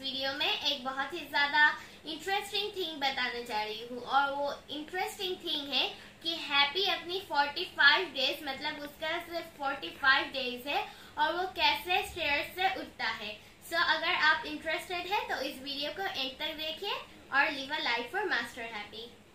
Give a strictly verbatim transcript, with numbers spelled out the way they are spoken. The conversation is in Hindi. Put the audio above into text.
वीडियो में एक बहुत ही ज्यादा इंटरेस्टिंग थिंग बताने जा रही हूँ और वो इंटरेस्टिंग थिंग है कि हैप्पी अपनी पैंतालीस डेज मतलब उसका सिर्फ पैंतालीस डेज है और वो कैसे स्टेयर्स से उठता है। सो so, अगर आप इंटरेस्टेड है तो इस वीडियो को एंड तक देखिए और live a life for master happy.